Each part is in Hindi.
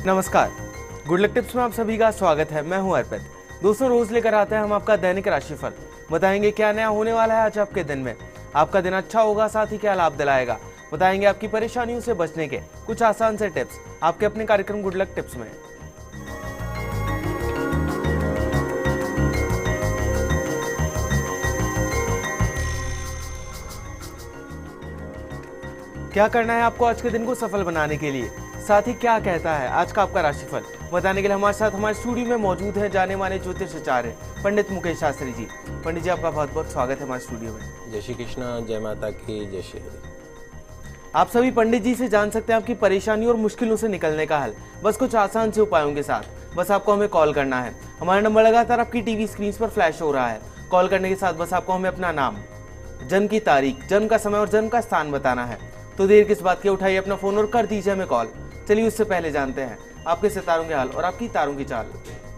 नमस्कार, गुड लक टिप्स में आप सभी का स्वागत है। मैं हूं अर्पित। दोस्तों, रोज लेकर आते हैं हम आपका दैनिक राशिफल। बताएंगे क्या नया होने वाला है आज आपके दिन में। आपका दिन अच्छा होगा, साथ ही क्या लाभ दिलाएगा। बताएंगे आपकी परेशानियों से बचने के कुछ आसान से टिप्स आपके अपने कार्यक्रम गुड लक टिप्स में। क्या करना है आपको आज के दिन को सफल बनाने के लिए, साथ ही क्या कहता है आज का आपका राशिफल, बताने के लिए हमारे साथ हमारे स्टूडियो में मौजूद है जाने माने ज्योतिष आचार्य पंडित मुकेश शास्त्री जी। पंडित जी, आपका बहुत बहुत स्वागत है हमारे स्टूडियो में। जय श्री कृष्णा, जय माता की, जय श्री हरि। आप सभी पंडित जी से जान सकते हैं आपकी परेशानियों और मुश्किलों से निकलने का हल, बस कुछ आसान से उपायों के साथ। बस आपको हमें कॉल करना है। हमारा नंबर लगातार आपकी टीवी स्क्रीन पर फ्लैश हो रहा है। कॉल करने के साथ बस आपको हमें अपना नाम, जन्म की तारीख, जन्म का समय और जन्म का स्थान बताना है। तो देर किस बात की, उठाइए अपना फोन और कर दीजिए हमें कॉल। चलिए उससे पहले जानते हैं आपके सितारों के हाल और आपकी तारों की चाल।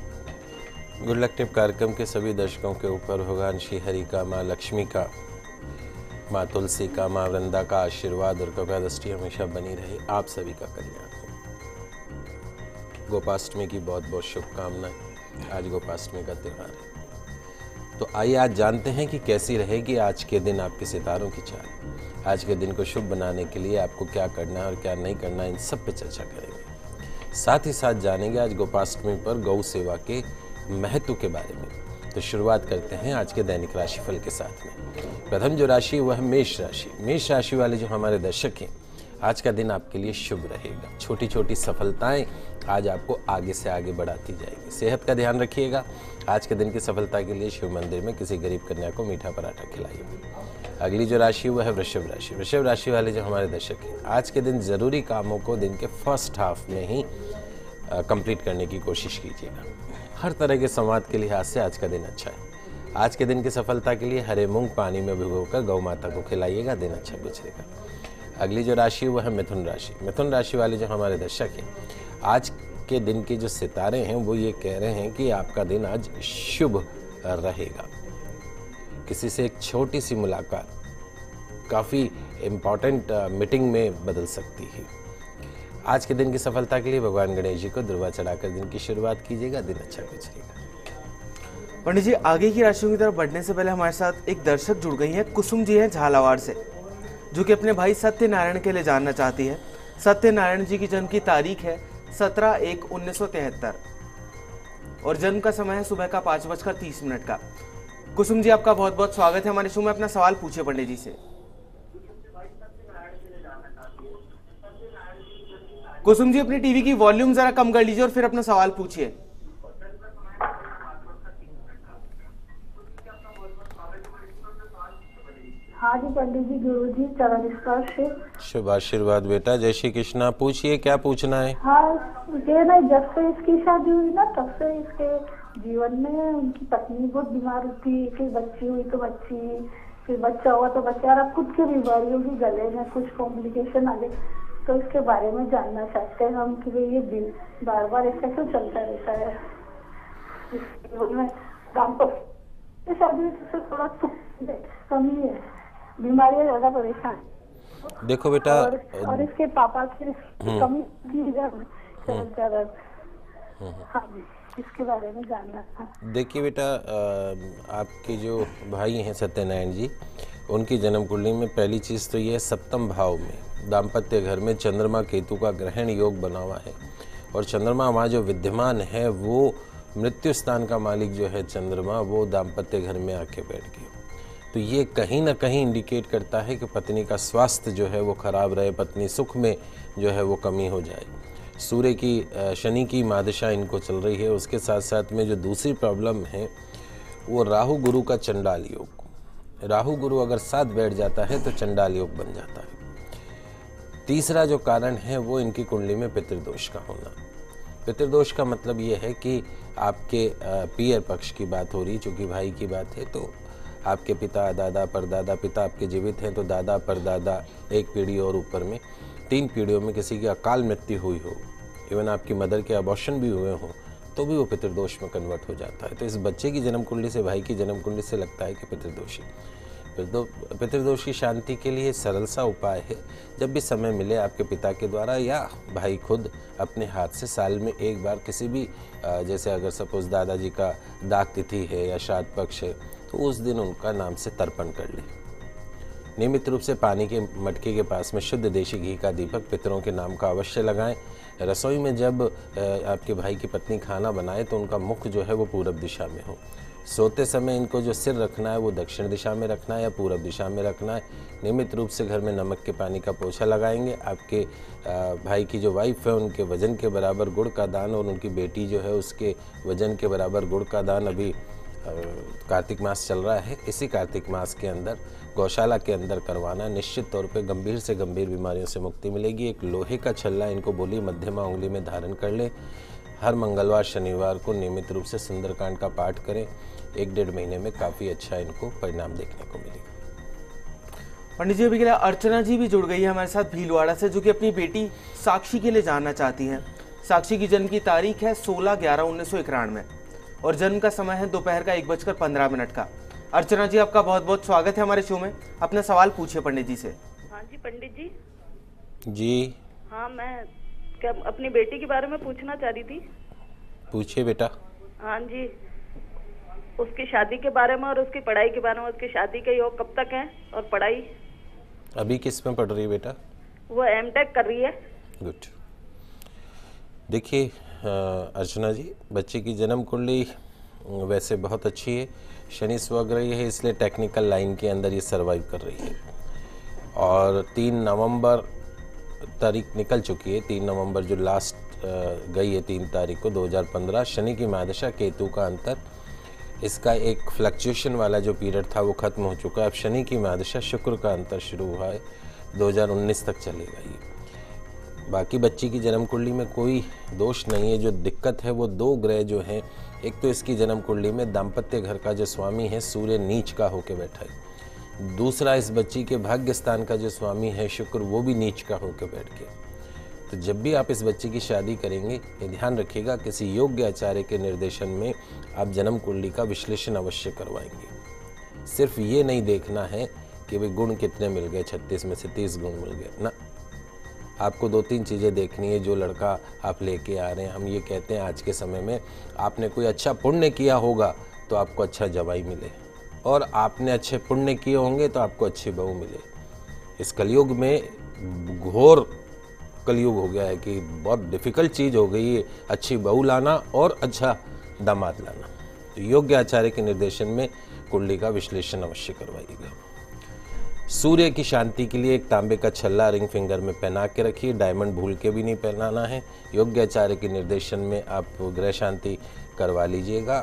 गुड लक टिप कार्यक्रम के सभी दर्शकों के ऊपर भगवान श्री हरि का, माँ लक्ष्मी का, माँ तुलसी का, माँ वृंदा का आशीर्वाद और कृपा दृष्टि हमेशा बनी रहे। आप सभी का कल्याण हो। गोपाष्टमी की बहुत बहुत शुभकामनाएं। आज गोपाष्टमी का त्यौहार है, तो आइए आज जानते हैं कि कैसी रहेगी आज के दिन आपके सितारों की चाल। आज के दिन को शुभ बनाने के लिए आपको क्या करना है और क्या नहीं करना है, इन सब पे चर्चा करेंगे। साथ ही साथ जानेंगे आज गोपाष्टमी पर गौ सेवा के महत्व के बारे में। तो शुरुआत करते हैं आज के दैनिक राशिफल के साथ में। प्रथम जो राशि वह है मेष राशि। मेष राशि वाले जो हमारे दर्शक हैं, आज का दिन आपके लिए शुभ रहेगा। छोटी छोटी सफलताएं आज आपको आगे से आगे बढ़ाती जाएगी। सेहत का ध्यान रखिएगा। आज के दिन की सफलता के लिए शिव मंदिर में किसी गरीब कन्या को मीठा पराठा खिलाइए। अगली जो राशि वह है वृषभ राशि। वृषभ राशि वाले जो हमारे दर्शक हैं, आज के दिन जरूरी कामों को दिन के फर्स्ट हाफ में ही कंप्लीट करने की कोशिश कीजिएगा। हर तरह के संवाद के लिहाज से आज का दिन अच्छा है। आज के दिन की सफलता के लिए हरे मूंग पानी में भिगोकर गौ माता को खिलाइएगा, दिन अच्छा गुजरेगा। अगली जो राशि वह है मिथुन राशि। मिथुन राशि वाले जो हमारे दर्शक हैं, आज के दिन के जो सितारे हैं वो ये कह रहे हैं कि आपका दिन आज शुभ रहेगा। किसी से एक छोटी सी मुलाकात काफ़ी इम्पॉर्टेंट मीटिंग में बदल सकती है। आज के दिन की सफलता के लिए भगवान गणेश जी को दुर्वा चढ़ाकर दिन की शुरुआत कीजिएगा, दिन अच्छा गुजरेगा। पंडित जी, आगे की राशियों की तरफ बढ़ने से पहले हमारे साथ एक दर्शक जुड़ गई हैं। कुसुम जी हैं झालावाड़ से, जो कि अपने भाई सत्यनारायण के लिए जानना चाहती है। सत्यनारायण जी की जन्म की तारीख है 17/1/1973 और जन्म का समय है सुबह का 5:30 का। कुसुम जी, आपका बहुत बहुत स्वागत है हमारे शो में। अपना सवाल पूछिए पंडित जी से। कुसुम जी, अपनी टीवी की वॉल्यूम जरा कम कर लीजिए और फिर अपना सवाल पूछिए। हाँ जी पंडित जी, गुरु जी चरण स्पर्श से शुभ आशीर्वाद बेटा। जय श्री कृष्णा, पूछिए क्या पूछना है। हाँ, ये ना जब से इसकी शादी हुई ना तब से इसके जीवन में उनकी पत्नी बहुत बीमार थी। फिर बच्ची हुई तो बच्ची, फिर बच्चा हुआ तो बच्चा, और अब खुद की बीमारियों की गले में कुछ कॉम्प्लिकेशन आ गए। तो इसके बारे में जानना चाहते हैं हम कि ये बार बार ऐसा क्यों चलता रहता है। काम तो शादी से थोड़ा कमी है, बीमारियां ज्यादा परेशान। देखो बेटा, और इसके पापा की कमी की ज्यादा। हाँ जी, इसके बारे में जानना था। देखिए बेटा, आपके जो भाई हैं सत्यनारायण जी, उनकी जन्म कुंडली में पहली चीज़ तो ये है, सप्तम भाव में दाम्पत्य घर में चंद्रमा केतु का ग्रहण योग बना हुआ है। और चंद्रमा वहाँ जो विद्यमान है वो मृत्यु स्थान का मालिक जो है चंद्रमा, वो दाम्पत्य घर में आके बैठ गया। तो ये कहीं ना कहीं इंडिकेट करता है कि पत्नी का स्वास्थ्य जो है वो खराब रहे, पत्नी सुख में जो है वो कमी हो जाए। सूर्य की, शनि की मादशा इनको चल रही है। उसके साथ साथ में जो दूसरी प्रॉब्लम है वो राहु गुरु का चंडाल योग। राहु गुरु अगर साथ बैठ जाता है तो चंडाल योग बन जाता है। तीसरा जो कारण है वो इनकी कुंडली में पितृदोष का होना। पितृदोष का मतलब ये है कि आपके पियर पक्ष की बात हो रही, चूँकि भाई की बात है, तो आपके पिता, दादा, परदादा, पिता आपके जीवित हैं तो दादा, परदादा, एक पीढ़ी और ऊपर में 3 पीढ़ियों में किसी की अकाल मृत्यु हुई हो, इवन आपकी मदर के अबॉर्शन भी हुए हों, तो भी वो पितृदोष में कन्वर्ट हो जाता है। तो इस बच्चे की जन्म कुंडली से, भाई की जन्म कुंडली से लगता है कि पितृदोषी। पितृदोष की शांति के लिए सरल सा उपाय है, जब भी समय मिले आपके पिता के द्वारा या भाई खुद अपने हाथ से साल में एक बार किसी भी जैसे अगर सपोज दादाजी का दाग तिथि है या श्राद्ध पक्ष है तो उस दिन उनका नाम से तर्पण कर लें। नियमित रूप से पानी के मटके के पास में शुद्ध देशी घी का दीपक पितरों के नाम का अवश्य लगाएं। रसोई में जब आपके भाई की पत्नी खाना बनाए तो उनका मुख जो है वो पूरब दिशा में हो। सोते समय इनको जो सिर रखना है वो दक्षिण दिशा में रखना है या पूरब दिशा में रखना है। नियमित रूप से घर में नमक के पानी का पोछा लगाएंगे। आपके भाई की जो वाइफ है उनके वजन के बराबर गुड़ का दान और उनकी बेटी जो है उसके वजन के बराबर गुड़ का दान अभी कार्तिक मास चल रहा है, इसी कार्तिक मास के अंदर गौशाला के अंदर करवाना। निश्चित तौर पे गंभीर से गंभीर बीमारियों से मुक्ति मिलेगी। एक लोहे का छल्ला इनको बोली मध्यमा उंगली में धारण कर ले। हर मंगलवार शनिवार को नियमित रूप से सुंदरकांड का पाठ करें। 1-1.5 महीने में काफ़ी अच्छा इनको परिणाम देखने को मिलेगा। पंडित जी, अभी के लिए अर्चना जी भी जुड़ गई है हमारे साथ भीलवाड़ा से, जो कि अपनी बेटी साक्षी के लिए जानना चाहती हैं। साक्षी की जन्म की तारीख है 16/11/1991 और जन्म का समय है दोपहर का 1:15 का। अर्चना जी, आपका बहुत बहुत स्वागत है हमारे शो में। अपना सवाल पूछिए पंडित जी से। हाँ जी पंडित जी। जी हाँ, मैं क्या अपनी बेटी के बारे में पूछना चाह रही थी। पूछिए बेटा। हाँ जी, उसकी शादी के बारे में और उसकी पढ़ाई के बारे में। उसकी शादी का योग कब तक है और पढ़ाई? अभी किस में पढ़ रही है बेटा? वो M.Tech कर रही है। गुड। देखिए अर्चना जी, बच्चे की जन्म कुंडली वैसे बहुत अच्छी है। शनि स्वग्रही है, इसलिए टेक्निकल लाइन के अंदर ये सर्वाइव कर रही है। और 3 नवंबर तारीख निकल चुकी है। 3 नवंबर जो लास्ट गई है 3 तारीख को 2015, शनि की महादशा केतु का अंतर, इसका एक फ्लक्चुएशन वाला जो पीरियड था वो खत्म हो चुका है। अब शनि की महादशा शुक्र का अंतर शुरू हुआ है, 2019 तक चलेगा ये। बाकी बच्ची की जन्म कुंडली में कोई दोष नहीं है। जो दिक्कत है वो 2 ग्रह जो हैं, एक तो इसकी जन्म कुंडली में दाम्पत्य घर का जो स्वामी है सूर्य नीच का होकर बैठा है। दूसरा, इस बच्ची के भाग्य स्थान का जो स्वामी है शुक्र, वो भी नीच का होकर बैठ गया। तो जब भी आप इस बच्ची की शादी करेंगे ये ध्यान रखिएगा किसी योग्य आचार्य के निर्देशन में आप जन्म कुंडली का विश्लेषण अवश्य करवाएंगे। सिर्फ ये नहीं देखना है कि भाई गुण कितने मिल गए, 36 में से 30 गुण मिल गए ना। आपको 2-3 चीज़ें देखनी है। जो लड़का आप लेके आ रहे हैं, हम ये कहते हैं आज के समय में आपने कोई अच्छा पुण्य किया होगा तो आपको अच्छा जवाई मिले, और आपने अच्छे पुण्य किए होंगे तो आपको अच्छी बहू मिले। इस कलयुग में घोर कलयुग हो गया है कि बहुत डिफ़िकल्ट चीज़ हो गई है अच्छी बहू लाना और अच्छा दामाद लाना। तो योग्य आचार्य के निर्देशन में कुंडली का विश्लेषण अवश्य करवाइएगा। सूर्य की शांति के लिए एक तांबे का छल्ला रिंग फिंगर में पहना के रखिए। डायमंड भूल के भी नहीं पहनाना है। योग्य आचार्य के निर्देशन में आप ग्रह शांति करवा लीजिएगा।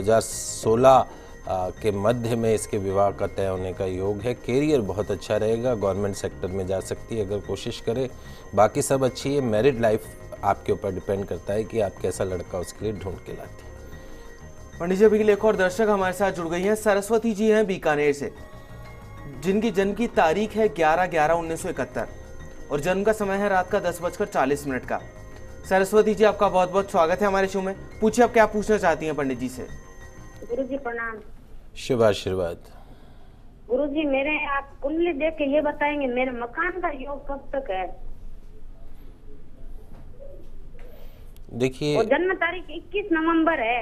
2016 के मध्य में इसके विवाह का तय होने का योग है। कैरियर बहुत अच्छा रहेगा, गवर्नमेंट सेक्टर में जा सकती है अगर कोशिश करे। बाकी सब अच्छी है। मैरिड लाइफ आपके ऊपर डिपेंड करता है कि आप कैसा लड़का उसके लिए ढूंढ के लाती है। पंडित जी, अभी के लिए एक और दर्शक हमारे साथ जुड़ गई हैं। सरस्वती जी हैं बीकानेर से, जिनकी जन्म की तारीख है 11/11/1971 और जन्म का समय है रात का 10:40 का। सरस्वती जी, आपका बहुत बहुत स्वागत है हमारे शो में। पूछिए आप क्या पूछना चाहती हैं पंडित जी से। गुरुजी प्रणाम। शुभ आशीर्वाद। गुरुजी, मेरे आप कुंडली देख के ये बताएंगे मेरे मकान का योग कब तक है? देखिए, और जन्म तारीख 21 नवंबर है।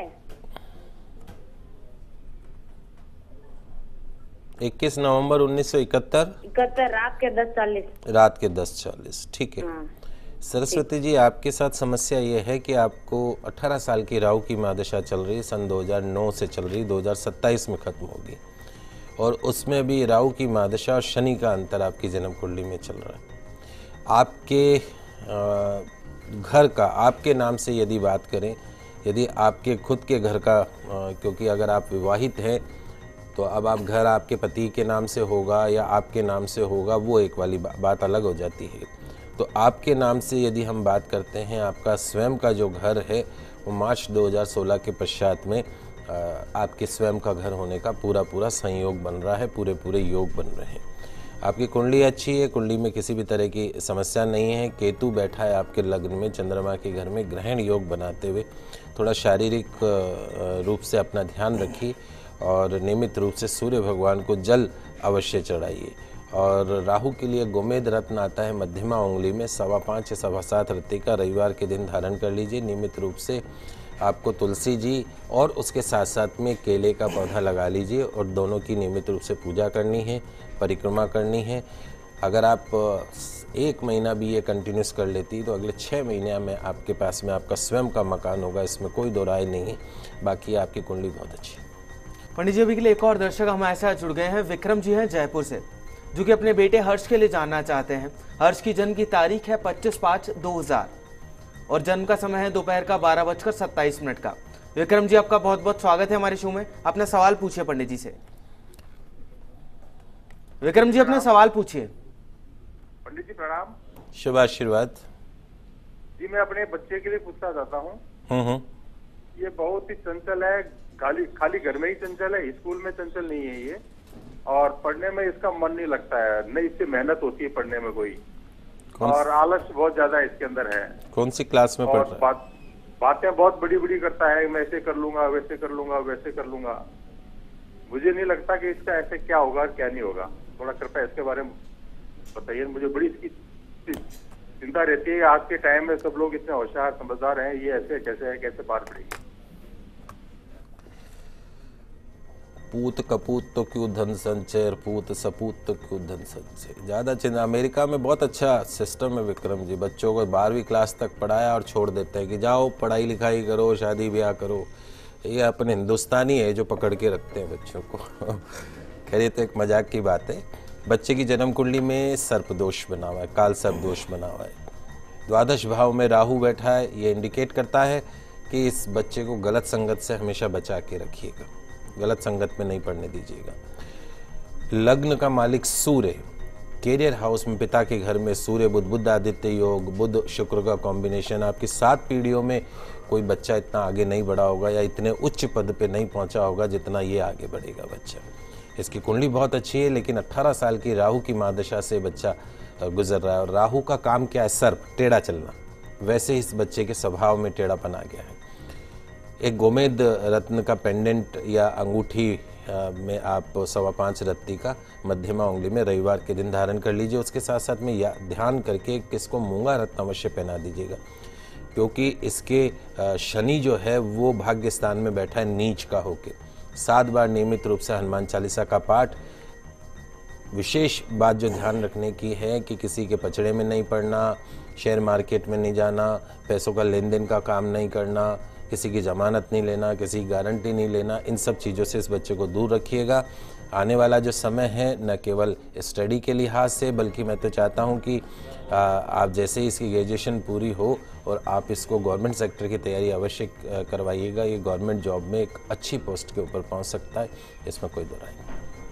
21 नवंबर 1971 रात के 10:40। रात के 10:40, ठीक है। हाँ। सरस्वती जी, आपके साथ समस्या ये है कि आपको 18 साल की राहु की महादशा चल रही है। सन 2009 से चल रही, 2027 में खत्म होगी। और उसमें भी राहु की महादशा और शनि का अंतर आपकी जन्म कुंडली में चल रहा है। आपके घर का, आपके नाम से यदि बात करें, यदि आपके खुद के घर का, क्योंकि अगर आप विवाहित हैं तो अब आप घर आपके पति के नाम से होगा या आपके नाम से होगा, वो एक वाली बात अलग हो जाती है। तो आपके नाम से यदि हम बात करते हैं, आपका स्वयं का जो घर है वो मार्च 2016 के पश्चात में आपके स्वयं का घर होने का पूरा संयोग बन रहा है, पूरे योग बन रहे हैं। आपकी कुंडली अच्छी है, कुंडली में किसी भी तरह की समस्या नहीं है। केतु बैठा है आपके लग्न में चंद्रमा के घर में, ग्रहण योग बनाते हुए थोड़ा शारीरिक रूप से अपना ध्यान रखिए और नियमित रूप से सूर्य भगवान को जल अवश्य चढ़ाइए। और राहु के लिए गोमेद रत्न आता है मध्यमा उंगली में 5.25 या 7.25 रत्ती का, रविवार के दिन धारण कर लीजिए। नियमित रूप से आपको तुलसी जी और उसके साथ साथ में केले का पौधा लगा लीजिए और दोनों की नियमित रूप से पूजा करनी है, परिक्रमा करनी है। अगर आप 1 महीना भी ये कंटिन्यूस कर लेती तो अगले 6 महीने में आपके पास में आपका स्वयं का मकान होगा, इसमें कोई दो राय नहीं है। बाकी आपकी कुंडली बहुत अच्छी है। पंडित जी अभी के लिए एक और दर्शक हमारे साथ जुड़ गए हैं। विक्रम जी हैं जयपुर से, जो कि अपने बेटे हर्ष के लिए जानना चाहते हैं। हर्ष की जन्म की तारीख है 25/5/2000 और जन्म का समय है दोपहर का 12:27 का। विक्रम जी आपका बहुत बहुत स्वागत है हमारे शो में। अपना सवाल पूछिए पंडित जी से। विक्रम जी अपने सवाल पूछिए। पंडित जी प्रणाम। शुभ आशीर्वाद जी, मैं अपने बच्चे के लिए पूछना चाहता हूँ। ये बहुत ही चंचल है, खाली घर में ही चंचल है, स्कूल में चंचल नहीं है ये, और पढ़ने में इसका मन नहीं लगता है, नहीं इससे मेहनत होती है पढ़ने में कोई, और आलस बहुत ज्यादा इसके अंदर है। कौन सी क्लास में पढ़ रहा है? बातें बहुत बड़ी बड़ी करता है, मैं ऐसे कर लूंगा, वैसे कर लूंगा, वैसे कर लूंगा। मुझे नहीं लगता कि इसका ऐसे क्या होगा क्या नहीं होगा। थोड़ा कृपया इसके बारे में बताइए। मुझे बड़ी इसकी चिंता रहती है। आज के टाइम में सब लोग इतने होशियार समझदार हैं, ये ऐसे कैसे है, कैसे पार पड़ेगी। पूत कपूत तो क्यों धन संचय, पूत सपूत तो क्यों धन संचय। ज़्यादा चिंता। अमेरिका में बहुत अच्छा सिस्टम है विक्रम जी, बच्चों को 12वीं क्लास तक पढ़ाया और छोड़ देते हैं कि जाओ पढ़ाई लिखाई करो, शादी ब्याह करो। ये अपने हिंदुस्तानी है जो पकड़ के रखते हैं बच्चों को। खैर ये तो एक मजाक की बात है। बच्चे की जन्म कुंडली में सर्प दोष बना हुआ है, काल सर्प दोष बना हुआ है। द्वादश भाव में राहु बैठा है, ये इंडिकेट करता है कि इस बच्चे को गलत संगत से हमेशा बचा के रखिएगा, गलत संगत में नहीं पढ़ने दीजिएगा। लग्न का मालिक सूर्य, कैरियर हाउस में पिता के घर में सूर्य बुध, बुध आदित्य योग, बुध शुक्र का कॉम्बिनेशन। आपकी 7 पीढ़ियों में कोई बच्चा इतना आगे नहीं बढ़ा होगा या इतने उच्च पद पे नहीं पहुंचा होगा जितना ये आगे बढ़ेगा बच्चा। इसकी कुंडली बहुत अच्छी है, लेकिन 18 साल की राहु की महादशा से बच्चा गुजर रहा है। और राहु का काम क्या है? सर्प, टेढ़ा चलना। वैसे इस बच्चे के स्वभाव में टेढ़ापन आ गया है। एक गोमेद रत्न का पेंडेंट या अंगूठी में आप 5.25 रत्ती का मध्यमा उंगली में रविवार के दिन धारण कर लीजिए। उसके साथ साथ में ध्यान करके किसको मूंगा रत्न अवश्य पहना दीजिएगा, क्योंकि इसके शनि जो है वो भाग्य स्थान में बैठा है नीच का होके। 7 बार नियमित रूप से हनुमान चालीसा का पाठ। विशेष बात जो ध्यान रखने की है कि किसी के पचड़े में नहीं पड़ना, शेयर मार्केट में नहीं जाना, पैसों का लेन देन का काम नहीं करना, किसी की जमानत नहीं लेना, किसी की गारंटी नहीं लेना। इन सब चीज़ों से इस बच्चे को दूर रखिएगा। आने वाला जो समय है न केवल स्टडी के लिहाज से, बल्कि मैं तो चाहता हूं कि आप जैसे ही इसकी ग्रेजुएशन पूरी हो और आप इसको गवर्नमेंट सेक्टर की तैयारी अवश्य करवाइएगा। ये गवर्नमेंट जॉब में एक अच्छी पोस्ट के ऊपर पहुंच सकता है, इसमें कोई दो राय नहीं।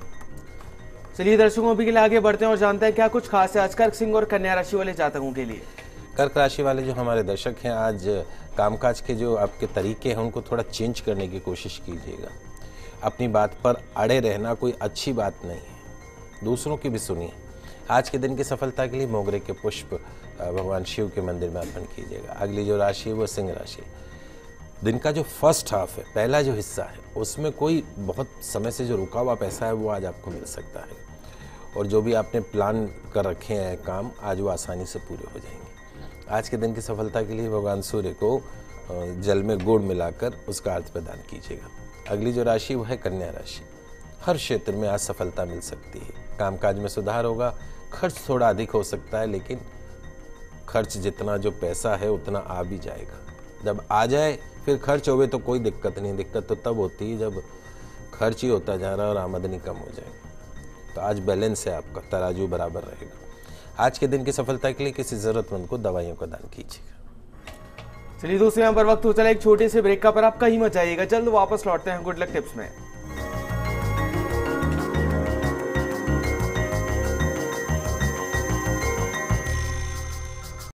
चलिए दर्शकों अभी के लिए आगे बढ़ते हैं और जानते हैं क्या कुछ खास है आज कर्क सिंह और कन्या राशि वाले जातकों के लिए। कर्क राशि वाले जो हमारे दर्शक हैं, आज कामकाज के जो आपके तरीके हैं उनको थोड़ा चेंज करने की कोशिश कीजिएगा। अपनी बात पर अड़े रहना कोई अच्छी बात नहीं है, दूसरों की भी सुनिए। आज के दिन की सफलता के लिए मोगरे के पुष्प भगवान शिव के मंदिर में अर्पण कीजिएगा। अगली जो राशि है वो सिंह राशि। दिन का जो फर्स्ट हाफ है, पहला जो हिस्सा है, उसमें कोई बहुत समय से जो रुका हुआ पैसा है वो आज आपको मिल सकता है, और जो भी आपने प्लान कर रखे हैं काम, आज वो आसानी से पूरे हो जाएंगे। आज के दिन की सफलता के लिए भगवान सूर्य को जल में गुड़ मिलाकर उसका अर्घ्य प्रदान कीजिएगा। अगली जो राशि वो है कन्या राशि। हर क्षेत्र में आज सफलता मिल सकती है, कामकाज में सुधार होगा। खर्च थोड़ा अधिक हो सकता है, लेकिन खर्च जितना जो पैसा है उतना आ भी जाएगा। जब आ जाए फिर खर्च होवे तो कोई दिक्कत नहीं। दिक्कत तो तब होती है जब खर्च ही होता जा रहा है और आमदनी कम हो जाए। तो आज बैलेंस है, आपका तराजू बराबर रहेगा। आज के दिन की सफलता के लिए किसी जरूरतमंद को दवाइयों का दान कीजिएगा। चलिए दोस्तों यहाँ पर वक्त हो चला एक छोटे से ब्रेक का, पर आप कहीं मत जाइएगा, जल्द वापस लौटते हैं गुड लक टिप्स में।